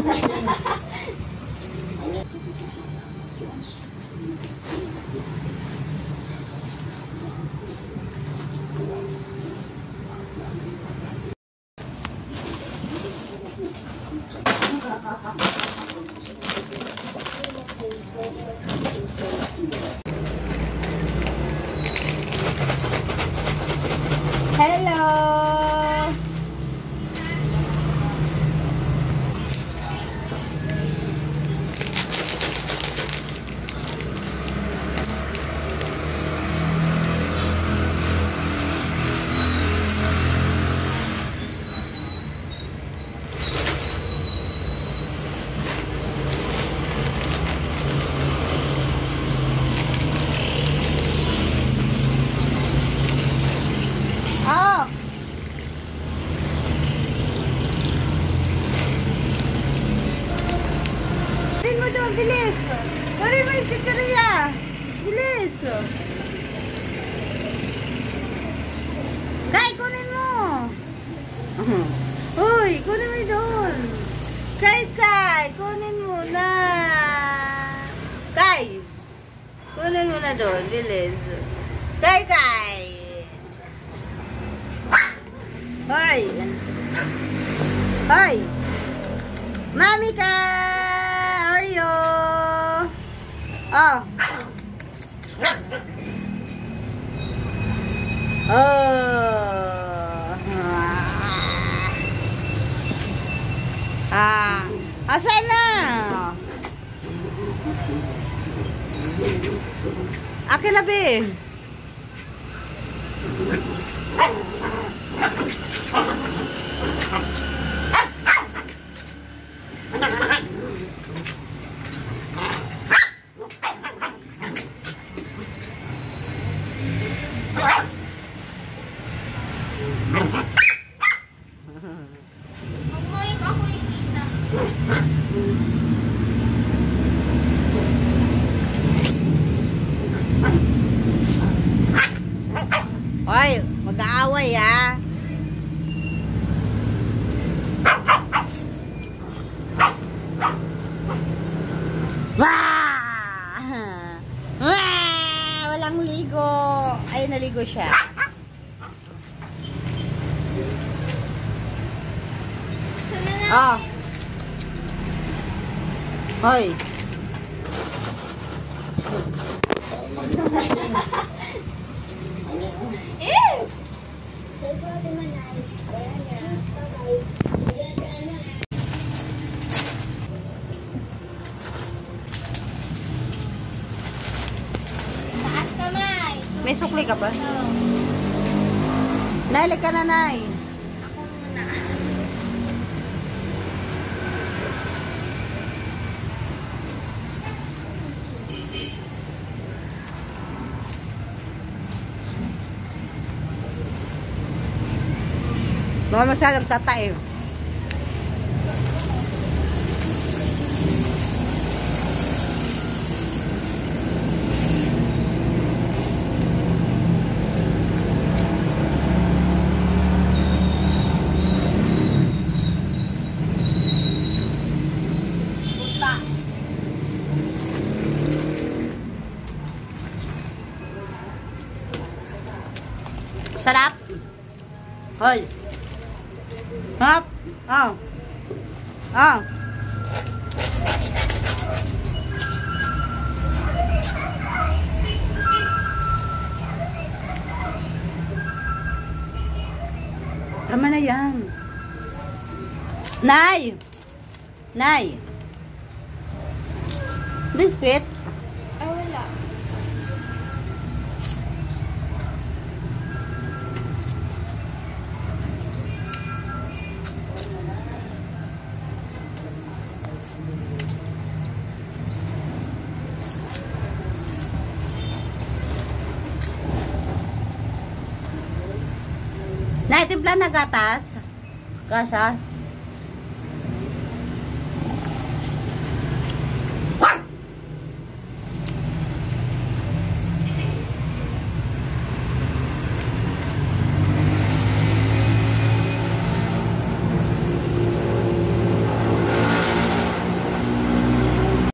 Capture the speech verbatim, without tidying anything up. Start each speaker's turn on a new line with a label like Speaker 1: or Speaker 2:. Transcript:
Speaker 1: Hello! Bilis! Kunin mo yung chichirya! Bilis! Kai, kunin mo! Uy, kunin mo doon! Kai, Kai! Kunin mo na! Kai! Kunin mo na doon, bilis! Kai, Kai! Hoy! Hoy! Mami ka! Oh. Oh. Ah. Asan na? Akin na, be. Hoy, mag-aaway ha. Wah! Wah! Walang ligo. Ay, naligo siya. Oh. Hoy.
Speaker 2: Yes. Taas kamay.
Speaker 1: May sukli ka ba?
Speaker 2: No.
Speaker 1: Nailig ka na, Nay.
Speaker 2: Ako muna.
Speaker 1: Baka masyadong tatae.
Speaker 2: Puta.
Speaker 1: Sarap. Hoy. Hop. Oh. Oh. Tama na yan. Nay. Nay. Biscuit.
Speaker 2: Ay, wala.
Speaker 1: Nay, timpla na gatas. Kasha.